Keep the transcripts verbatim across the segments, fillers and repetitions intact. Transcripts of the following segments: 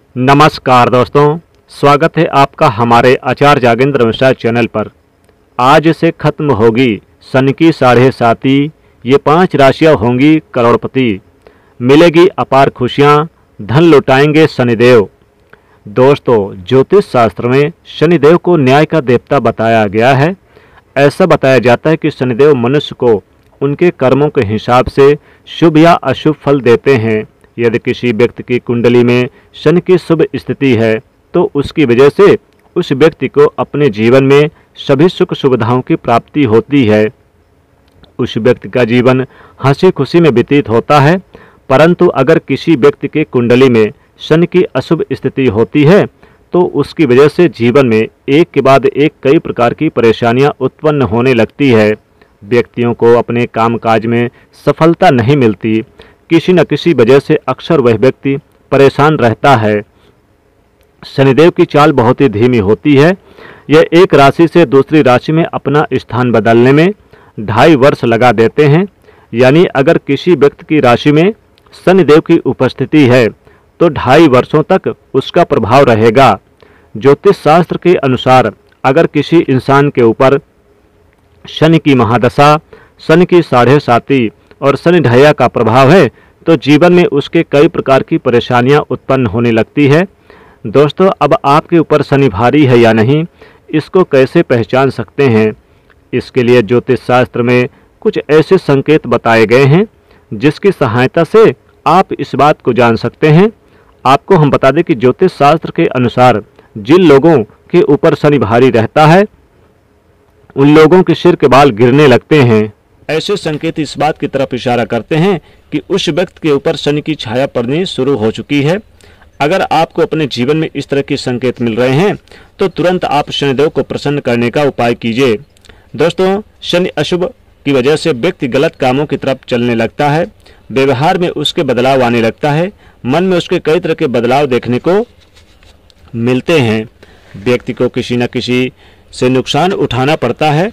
नमस्कार दोस्तों, स्वागत है आपका हमारे आचार्य जागेंद्र मिश्रा चैनल पर। आज से खत्म होगी शनि की साढ़े साती। ये पांच राशियां होंगी करोड़पति, मिलेगी अपार खुशियां, धन लुटाएंगे शनिदेव। दोस्तों, ज्योतिष शास्त्र में शनिदेव को न्याय का देवता बताया गया है। ऐसा बताया जाता है कि शनिदेव मनुष्य को उनके कर्मों के हिसाब से शुभ या अशुभ फल देते हैं। यदि किसी व्यक्ति की कुंडली में शनि की शुभ स्थिति है तो उसकी वजह से उस व्यक्ति को अपने जीवन में सभी सुख सुविधाओं की प्राप्ति होती है। उस व्यक्ति का जीवन हंसी खुशी में व्यतीत होता है। परंतु अगर किसी व्यक्ति की कुंडली में शनि की अशुभ स्थिति होती है तो उसकी वजह से जीवन में एक के बाद एक कई प्रकार की परेशानियां उत्पन्न होने लगती है। व्यक्तियों को अपने कामकाज में सफलता नहीं मिलती। किसी न किसी वजह से अक्सर वह व्यक्ति परेशान रहता है। शनिदेव की चाल बहुत ही धीमी होती है। यह एक राशि से दूसरी राशि में अपना स्थान बदलने में ढाई वर्ष लगा देते हैं। यानी अगर किसी व्यक्ति की राशि में शनिदेव की उपस्थिति है तो ढाई वर्षों तक उसका प्रभाव रहेगा। ज्योतिष शास्त्र के अनुसार अगर किसी इंसान के ऊपर शनि की महादशा, शनि की साढ़े साती और शनि ढैया का प्रभाव है तो जीवन में उसके कई प्रकार की परेशानियां उत्पन्न होने लगती है। दोस्तों, अब आपके ऊपर शनि भारी है या नहीं, इसको कैसे पहचान सकते हैं? इसके लिए ज्योतिष शास्त्र में कुछ ऐसे संकेत बताए गए हैं जिसकी सहायता से आप इस बात को जान सकते हैं। आपको हम बता दें कि ज्योतिष शास्त्र के अनुसार जिन लोगों के ऊपर शनि भारी रहता है उन लोगों के सिर के बाल गिरने लगते हैं। ऐसे संकेत इस बात की तरफ इशारा करते हैं कि उस व्यक्ति के ऊपर शनि की छाया पड़नी शुरू हो चुकी है। अगर आपको अपने जीवन में इस तरह के संकेत मिल रहे हैं तो तुरंत आप शनिदेव को प्रसन्न करने का उपाय कीजिए। दोस्तों, शनि अशुभ की वजह से व्यक्ति गलत कामों की तरफ चलने लगता है। व्यवहार में उसके बदलाव आने लगता है। मन में उसके कई तरह के बदलाव देखने को मिलते हैं। व्यक्ति को किसी न किसी से नुकसान उठाना पड़ता है।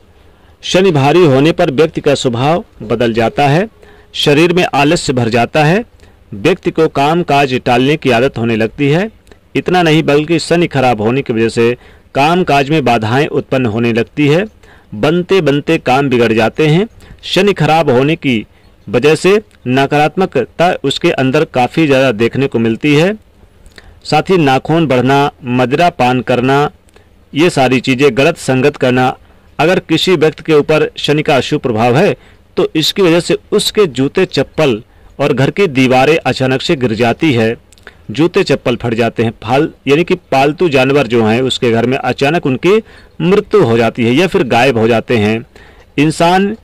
शनि भारी होने पर व्यक्ति का स्वभाव बदल जाता है। शरीर में आलस्य भर जाता है। व्यक्ति को काम काज टालने की आदत होने लगती है। इतना नहीं बल्कि शनि खराब होने की वजह से काम काज में बाधाएं उत्पन्न होने लगती है। बनते बनते काम बिगड़ जाते हैं। शनि खराब होने की वजह से नकारात्मकता उसके अंदर काफ़ी ज़्यादा देखने को मिलती है। साथ ही नाखून बढ़ना, मदिरा पान करना, ये सारी चीज़ें, गलत संगत करना। अगर किसी व्यक्ति के ऊपर शनि का अशुभ प्रभाव है तो इसकी वजह से उसके जूते चप्पल और घर की दीवारें अचानक से गिर जाती है। जूते चप्पल फट जाते हैं। फाल यानी कि पालतू जानवर जो हैं उसके घर में अचानक उनकी मृत्यु हो जाती है या फिर गायब हो जाते हैं। इंसान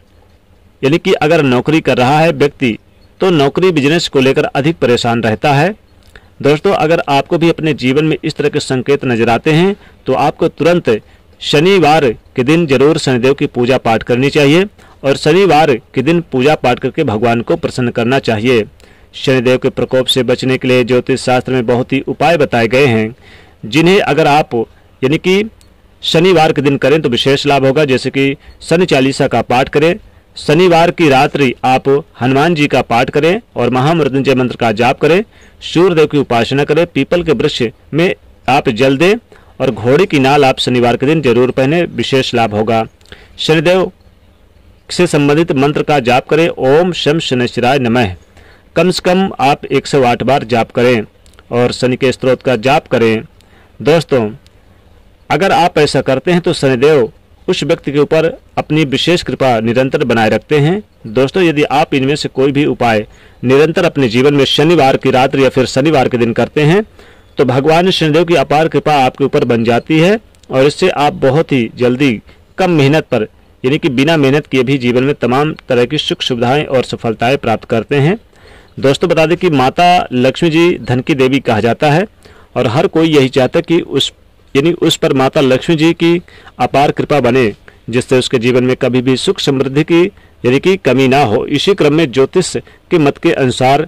यानी कि अगर नौकरी कर रहा है व्यक्ति तो नौकरी बिजनेस को लेकर अधिक परेशान रहता है। दोस्तों, अगर आपको भी अपने जीवन में इस तरह के संकेत नजर आते हैं तो आपको तुरंत शनिवार के दिन जरूर शनिदेव की पूजा पाठ करनी चाहिए और शनिवार के दिन पूजा पाठ करके भगवान को प्रसन्न करना चाहिए। शनिदेव के प्रकोप से बचने के लिए ज्योतिष शास्त्र में बहुत ही उपाय बताए गए हैं जिन्हें अगर आप यानी कि शनिवार के दिन करें तो विशेष लाभ होगा। जैसे कि शनि चालीसा का पाठ करें, शनिवार की रात्रि आप हनुमान जी का पाठ करें और महामृत्युंजय मंत्र का जाप करें, सूर्यदेव की उपासना करें, पीपल के वृक्ष में आप जल दें और घोड़े की नाल आप शनिवार के दिन जरूर पहने, विशेष लाभ होगा। शनिदेव से संबंधित मंत्र का जाप करें, ओम शम शनिश्चराय नमः, कम से कम आप एक सौ आठ बार जाप करें और शनि के स्तोत्र का जाप करें। दोस्तों, अगर आप ऐसा करते हैं तो शनिदेव उस व्यक्ति के ऊपर अपनी विशेष कृपा निरंतर बनाए रखते हैं। दोस्तों, यदि आप इनमें से कोई भी उपाय निरंतर अपने जीवन में शनिवार की रात्रि या फिर शनिवार के दिन करते हैं तो भगवान शनिदेव की अपार कृपा आपके ऊपर बन जाती है और इससे आप बहुत ही जल्दी कम मेहनत पर यानी कि बिना मेहनत किए भी जीवन में तमाम तरह की सुख सुविधाएं और सफलताएं प्राप्त करते हैं। दोस्तों, बता दें कि माता लक्ष्मी जी धन की देवी कहा जाता है और हर कोई यही चाहता है कि उस यानी उस पर माता लक्ष्मी जी की अपार कृपा बने जिससे उसके जीवन में कभी भी सुख समृद्धि की यानी कि कमी ना हो। इसी क्रम में ज्योतिष के मत के अनुसार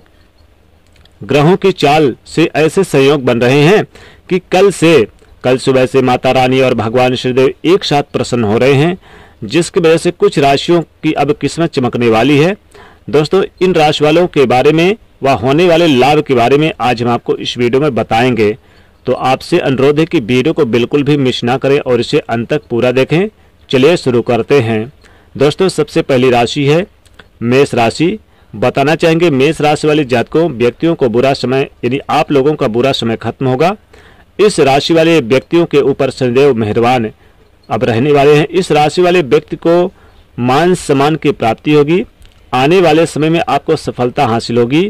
ग्रहों की चाल से ऐसे संयोग बन रहे हैं कि कल से कल सुबह से माता रानी और भगवान श्रीदेव एक साथ प्रसन्न हो रहे हैं जिसकी वजह से कुछ राशियों की अब किस्मत चमकने वाली है। दोस्तों, इन राशि वालों के बारे में व होने वाले लाभ के बारे में आज हम आपको इस वीडियो में बताएंगे। तो आपसे अनुरोध है कि वीडियो को बिल्कुल भी मिस ना करें और इसे अंत तक पूरा देखें। चलिए शुरू करते हैं। दोस्तों, सबसे पहली राशि है मेष राशि। बताना चाहेंगे मेष राशि वाले जातकों व्यक्तियों को बुरा समय यानी आप लोगों का बुरा समय खत्म होगा। इस राशि वाले व्यक्तियों के ऊपर शनिदेव मेहरबान अब रहने वाले हैं। इस राशि वाले व्यक्ति को मान सम्मान की प्राप्ति होगी। आने वाले समय में आपको सफलता हासिल होगी,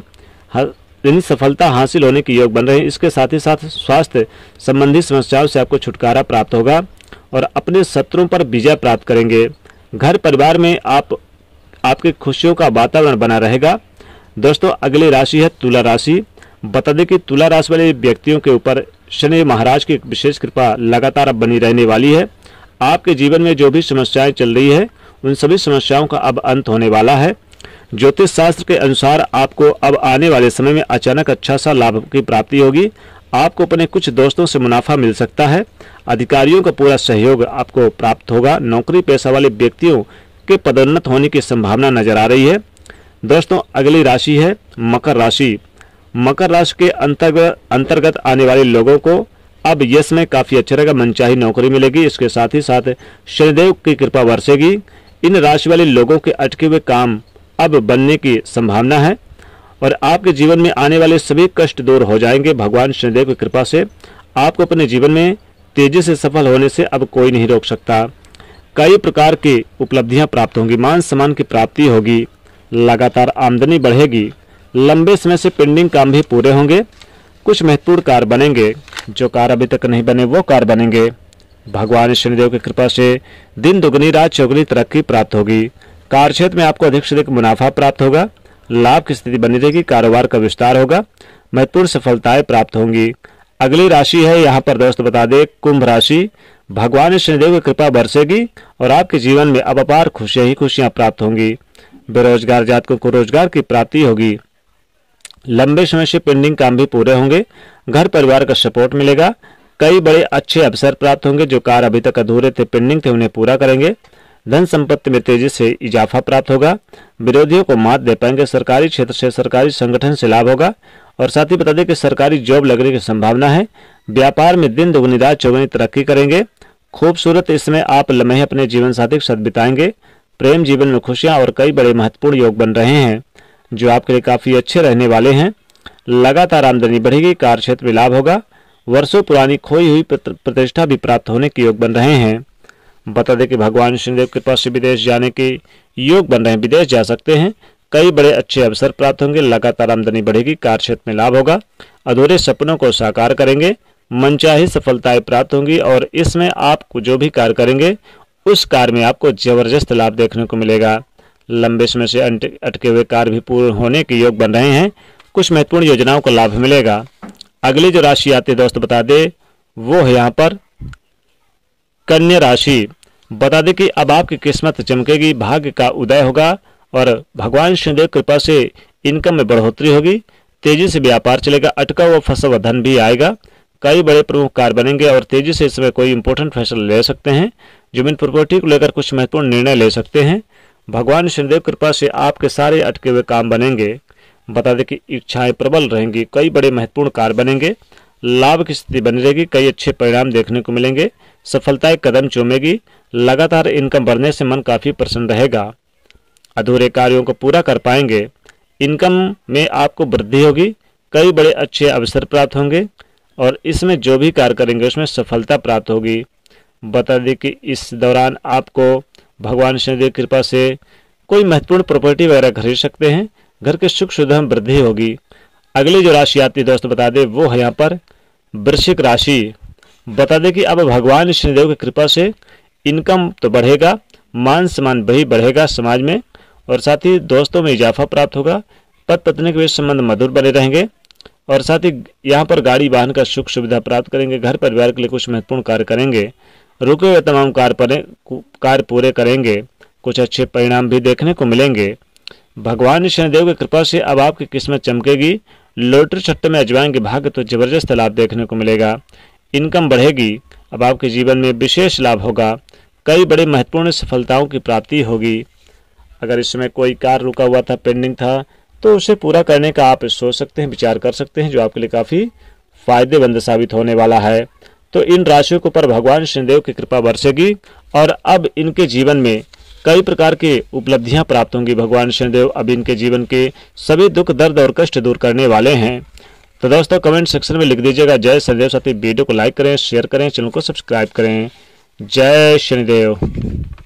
यानी सफलता हासिल होने के योग बन रहे हैं। इसके साथ ही साथ स्वास्थ्य संबंधी समस्याओं से आपको छुटकारा प्राप्त होगा और अपने शत्रुओं पर विजय प्राप्त करेंगे। घर परिवार में आप आपकी खुशियों का वातावरण बना रहेगा। दोस्तों, अगली राशि है तुला राशि। बता दें कि तुला राशि वाले व्यक्तियों के ऊपर शनि महाराज की विशेष कृपा लगातार अब बनी रहने वाली है। आपके जीवन में जो भी समस्याएं चल रही है उन सभी समस्याओं का अब अंत होने वाला है। ज्योतिष शास्त्र के अनुसार आपको अब आने वाले समय में अचानक अच्छा सा लाभ की प्राप्ति होगी। आपको अपने कुछ दोस्तों से मुनाफा मिल सकता है। अधिकारियों का पूरा सहयोग आपको प्राप्त होगा। नौकरी पेशा वाले व्यक्तियों के पदोन्नत होने की संभावना नजर आ रही है। दोस्तों, अगली राशि है मकर राशि। मकर राशि के अंतर्गत अंतर्गत आने वाले लोगों को अब यश में काफी अच्छा रहेगा, मनचाही नौकरी मिलेगी। इसके साथ ही साथ शनिदेव की कृपा बरसेगी। इन राशि वाले लोगों के अटके हुए काम अब बनने की संभावना है और आपके जीवन में आने वाले सभी कष्ट दूर हो जाएंगे। भगवान शनिदेव की कृपा से आपको अपने जीवन में तेजी से सफल होने से अब कोई नहीं रोक सकता। कई प्रकार की उपलब्धियां प्राप्त होंगी, मान सम्मान की प्राप्ति होगी, लगातार आमदनी बढ़ेगी। लंबे समय से पेंडिंग काम भी पूरे होंगे। कुछ महत्वपूर्ण कार्य बनेंगे, जो कार्य अभी तक नहीं बने वो कार्य बनेंगे। भगवान शनिदेव की कृपा से दिन दुगनी रात चौगुनी तरक्की प्राप्त होगी। कार्य क्षेत्र में आपको अधिक से अधिक मुनाफा प्राप्त होगा। लाभ की स्थिति बनी रहेगी। कारोबार का विस्तार होगा। महत्वपूर्ण सफलताएं प्राप्त होंगी। अगली राशि है यहाँ पर दोस्त बता दे कुंभ राशि। भगवान शनिदेव की कृपा बरसेगी और आपके जीवन में अब अपार खुशियां ही खुशियां प्राप्त होंगी। बेरोजगार जातकों को रोजगार की प्राप्ति होगी। लंबे समय से पेंडिंग काम भी पूरे होंगे। घर परिवार का सपोर्ट मिलेगा। कई बड़े अच्छे अवसर प्राप्त होंगे। जो कार्य अभी तक अधूरे थे, पेंडिंग थे, उन्हें पूरा करेंगे। धन संपत्ति में तेजी से इजाफा प्राप्त होगा। विरोधियों को मात दे पाएंगे। सरकारी क्षेत्र से सरकारी संगठन से लाभ होगा और साथ ही बता दें कि सरकारी जॉब लगने की संभावना है। व्यापार में दिन दुगनी रात चौगुनी तरक्की करेंगे। खूबसूरत इसमें आप लम्हे अपने जीवन साथी के साथ बिताएंगे। प्रेम जीवन में खुशियां और कई बड़े महत्वपूर्ण योग बन रहे हैं, जो आपके लिए काफी अच्छे रहने वाले हैं। लगातार आमदनी बढ़ेगी। कार्य क्षेत्र में लाभ होगा। वर्षों पुरानी खोई हुई प्रतिष्ठा भी प्राप्त होने के योग बन रहे हैं। बता दें कि भगवान शनिदेव के पास से विदेश जाने के योग बन रहे हैं। विदेश जा सकते हैं। कई बड़े अच्छे अवसर प्राप्त होंगे। लगातार आमदनी बढ़ेगी। कार्य क्षेत्र में लाभ होगा। अधूरे सपनों को साकार करेंगे। मनचाही सफलताएं प्राप्त होंगी और इसमें आप जो भी कार्य करेंगे उस कार्य में आपको जबरदस्त लाभ देखने को मिलेगा। लंबे समय से अटके हुए कार्य भी पूर्ण होने के योग बन रहे हैं। कुछ महत्वपूर्ण योजनाओं का लाभ मिलेगा। अगली जो राशि आती है दोस्त बता दे वो है यहाँ पर कन्या राशि। बता दें कि अब आपकी किस्मत चमकेगी। भाग्य का उदय होगा और भगवान शनिदेव कृपा से इनकम में बढ़ोतरी होगी। तेजी से व्यापार चलेगा। अटका हुआ फंसा हुआ धन भी आएगा। कई बड़े प्रमुख कार्य बनेंगे और तेजी से इसमें कोई इंपॉर्टेंट फैसला ले सकते हैं। जमीन प्रॉपर्टी को लेकर कुछ महत्वपूर्ण निर्णय ले सकते हैं। भगवान शनिदेव कृपा से आपके सारे अटके हुए काम बनेंगे। बता दें कि इच्छाएं प्रबल रहेंगी। कई बड़े महत्वपूर्ण कार्य बनेंगे। लाभ की स्थिति बनी रहेगी। कई अच्छे परिणाम देखने को मिलेंगे। सफलताएं कदम चूमेगी। लगातार इनकम बढ़ने से मन काफी प्रसन्न रहेगा। अधूरे कार्यों को पूरा कर पाएंगे। इनकम में आपको वृद्धि होगी। कई बड़े अच्छे अवसर प्राप्त होंगे और इसमें जो भी कार्य करेंगे उसमें सफलता प्राप्त होगी। बता दें कि इस दौरान आपको भगवान शनिदेव की कृपा से कोई महत्वपूर्ण प्रॉपर्टी वगैरह खरीद सकते हैं। घर के सुख सुविधा में वृद्धि होगी। अगली जो राशि आती है दोस्त बता दें वो है यहाँ पर वृश्चिक राशि। बता दें कि अब भगवान शनिदेव की कृपा से इनकम तो बढ़ेगा। मान सम्मान भी बढ़ेगा समाज में और साथ ही दोस्तों में इजाफा प्राप्त होगा। पति पत्नी के बीच संबंध मधुर बने रहेंगे और साथ ही यहाँ पर गाड़ी वाहन का सुख सुविधा प्राप्त करेंगे। घर परिवार के लिए कुछ महत्वपूर्ण कार्य करेंगे। रुके हुए तमाम कार्य कार्य पूरे करेंगे। कुछ अच्छे परिणाम भी देखने को मिलेंगे। भगवान शनिदेव की कृपा से अब आपकी किस्मत चमकेगी। लॉटरी छट्टे में अजमाएंगे भाग्य तो जबरदस्त लाभ देखने को मिलेगा। इनकम बढ़ेगी। अब आपके जीवन में विशेष लाभ होगा। कई बड़े महत्वपूर्ण सफलताओं की प्राप्ति होगी। अगर इस समय कोई कार्य रुका हुआ था, पेंडिंग था, तो उसे पूरा करने का आप सोच सकते हैं, विचार कर सकते हैं, जो आपके लिए काफ़ी फायदेमंद साबित होने वाला है। तो इन राशियों के ऊपर भगवान शनिदेव की कृपा बरसेगी और अब इनके जीवन में कई प्रकार की उपलब्धियां प्राप्त होंगी। भगवान शनिदेव अब इनके जीवन के सभी दुख, दर्द और कष्ट दूर करने वाले हैं। तो दोस्तों कमेंट सेक्शन में लिख दीजिएगा जय शनिदेव। साथ ही वीडियो को लाइक करें, शेयर करें, चैनल को सब्सक्राइब करें। जय शनिदेव।